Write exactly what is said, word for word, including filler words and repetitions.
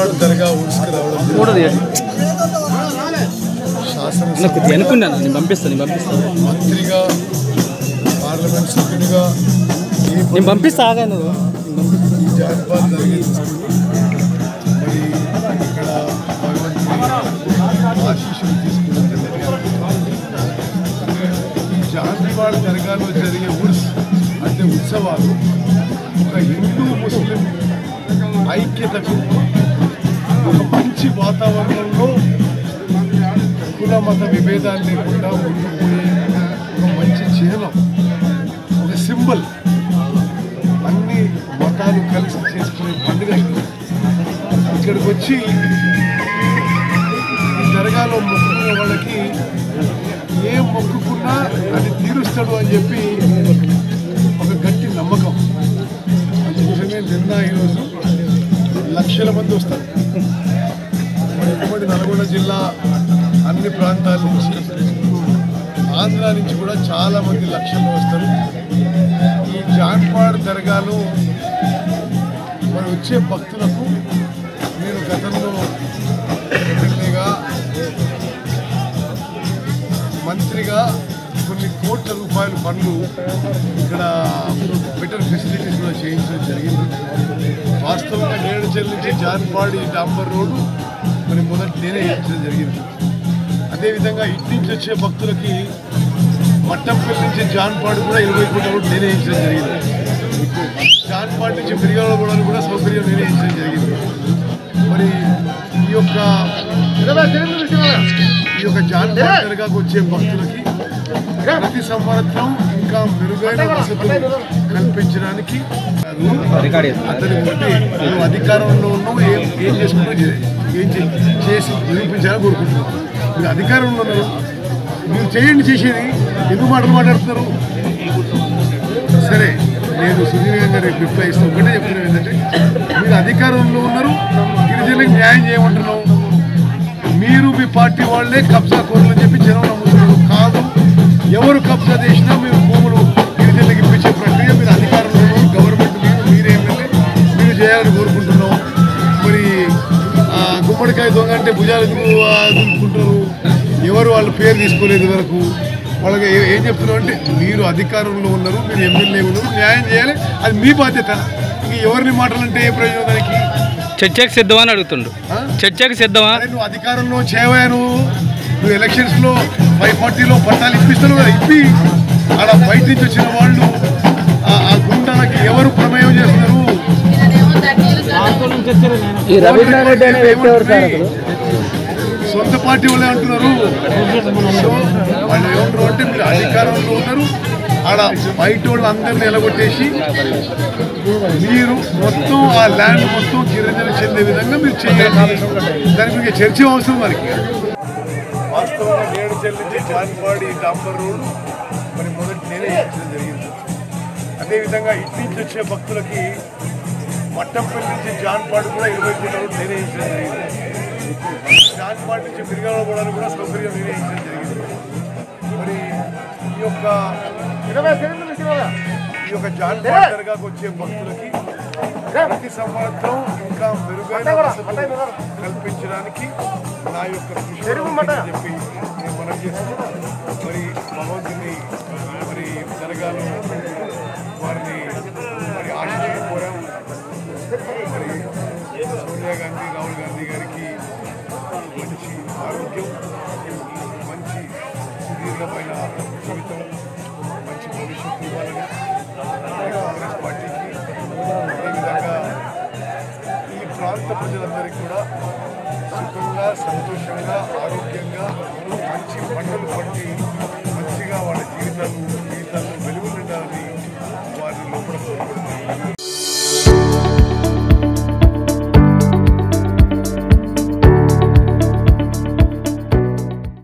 జాన్పాడు దర్గా ఊసుకు రావడం శాసనసభ అనుకున్నాను నేను పంపిస్తాను నేను పంపిస్తాను మంత్రిగా పార్లమెంట్ సభ్యునిగా నేను పంపిస్తా ఆగా నువ్వు ఈ జాన్పాడు దర్గా మరి ఇక్కడ భగవంతుని ఆశీస్సులు తీసుకున్నట్టు ఈ జాన్పాడు దర్గాలో జరిగే ఉర్స్ అంటే ఉత్సవాలు ఒక హిందూ ముస్లిం ఐక్యతకు ఒక మంచి వాతావరణంలో కుల మత విభేదాలు లేకుండా ఉండిపోయే ఒక మంచి చిహ్నం, ఒక సింబల్. అన్ని మతాలు కలిసి చేసుకునే పండుగ. ఇక్కడికి వచ్చి ఈ దర్గాలో మొక్కుకునే వాళ్ళకి ఏ మొక్కుకున్నా అది తీరుస్తాడు అని చెప్పి ఒక గట్టి నమ్మకం. అందుకోసమే నిన్న ఈరోజు లక్షల మంది వస్తారు. మరి ఉమ్మడి నల్గొండ జిల్లా అన్ని ప్రాంతాల నుంచి, ఆంధ్ర నుంచి కూడా చాలామంది లక్షల్లో వస్తారు. ఈ జాన్పాడు దర్గాలో మరి వచ్చే భక్తులకు నేను గతంలో ఎమ్మెల్యేగా మంత్రిగా కొన్ని కోట్ల రూపాయల పనులు ఇక్కడ బెటర్ ఫెసిలిటీస్ కూడా చేయించడం జరిగింది. వాస్తవంగా నేడుచెల్ నుంచి జాన్పాడు ఈ డాంబర్ రోడ్డు మరి మొదటి నేనే వేయించడం జరిగింది. అదేవిధంగా ఇటు నుంచి వచ్చే భక్తులకి మట్టంపల్లి నుంచి జాన్పాడు కూడా ఇరవై కోట్ల రోడ్డు నేనే వేయించడం జరిగింది. జాన్పాడు నుంచి మిరియాల గూడలు కూడా సౌకర్యం నేనే వేయించడం జరిగింది. మరి ఈ యొక్క ఈ యొక్క జాన్పాడు దర్గాకు వచ్చే భక్తులకి ప్రతి సంవత్సరం ఇంకా మెరుగైన వసతులు కల్పించడానికి అతని బట్టి నువ్వు అధికారంలో ఉన్నావు, ఏం ఏం చేసుకుంటూ ఏం చేసి నిరూపించాలని కోరుకుంటున్నావు. మీరు అధికారంలో ఉన్నారు, మీరు చేయండి. చేసేది ఎందుకు మాటలు మాట్లాడుతున్నారు? సరే, నేను సుదీర్ఘంగా రేపు రిప్లై ఇస్తాను. ఒకటే చెప్తున్నాను ఏంటంటే, మీరు అధికారంలో ఉన్నారు, గిరిజనులకు న్యాయం చేయమంటున్నావు. మీరు మీ పార్టీ వాళ్ళే కబ్జా కోరులు అని చెప్పి జనం నమ్ముతున్నారు. కాదు, ఎవరు కబ్జా చేసినా మేము భూములు గిరిజనులకు ఇప్పించే ప్రక్రియ మీరు అధికారంలో ఉన్నారు. గవర్నమెంట్ మీరు మీరే ఎమ్మెల్యే మీరు చేయాలని కోరుకుంటున్నాం. మరి గుమ్మడికాయ దొంగ అంటే భుజాలు దులుపుకుంటారు. ఎవరు వాళ్ళ పేరు తీసుకోలేదు వరకు. వాళ్ళకి ఏం చెప్తున్నాం అంటే, మీరు అధికారంలో ఉన్నారు, మీరు ఎమ్మెల్యే ఉన్నారు, న్యాయం చేయాలి, అది మీ బాధ్యత. ఇంక ఎవరిని మాటలంటే ఏ ప్రయోజనం దానికి? చర్చకు సిద్ధమా అని అడుగుతుండు. చర్చకు సిద్ధమా? నువ్వు అధికారంలో చేయవా? నువ్వు నువ్వు ఎలక్షన్స్లో ఫైవ్ ఫార్టీలో పట్టాలు ఇప్పిస్తాను కదా, ఇప్పి ఆడ బయట నుంచి వచ్చిన వాళ్ళు ఆ గుండాలకి ఎవరు ప్రమేయం చేస్తున్నారు? సొంత పార్టీ వాళ్ళే అంటున్నారు. సో వాళ్ళు ఏమంటారు అంటే, మీరు అధికారంలో ఉన్నారు, ఆడ బయట వాళ్ళు అందరినీ నిలగొట్టేసి మీరు మొత్తం ఆ ల్యాండ్ మొత్తం గిరిజన చెందే విధంగా మీరు చేయాలి. దానికి మీకు చర్చ అవసరం. మనకి వాస్తవంగా నేడుచెల్ నుంచి జాన్పాడు ఈ డాంబర్ రోడ్డు మరి మొదటి నేనే వేయించడం జరిగింది. అదేవిధంగా ఇటు నుంచి వచ్చే భక్తులకి మట్టంపల్లి నుంచి జాన్పాడు కూడా ఇరవై కోట్ల రోడ్డు నేనే వేయించడం జరిగింది. జాన్పాడు నుంచి మిరియాల గూడలు కూడా సౌకర్యం నేనే వేయించడం జరిగింది. మరి ఈ యొక్క ఈ యొక్క జాన్పాడు దర్గాకు వచ్చే భక్తులకి ప్రతి సంవత్సరం ఇంకా మెరుగైన వసతులు కల్పించడానికి నా యొక్క కృషి చెప్పి నేను మనం చేస్తున్నాను. మరి భగవంతుని మరి దర్గాలో వారిని మరి ఆశీస్సులు కోరాం. మరి సోనియా గాంధీ, రాహుల్ గాంధీ గారికి మంచి ఆరోగ్యం, మంచి సుదీర్ఘమైన జీవితం, మంచి భవిష్యత్తు ఇవ్వాలని కాంగ్రెస్ పార్టీకి, అదేవిధంగా ఈ ప్రాంత ప్రజలందరికీ కూడా సుఖంగా, సంతోషంగా, ఆరోగ్యంగా మంచి పంటలు పండి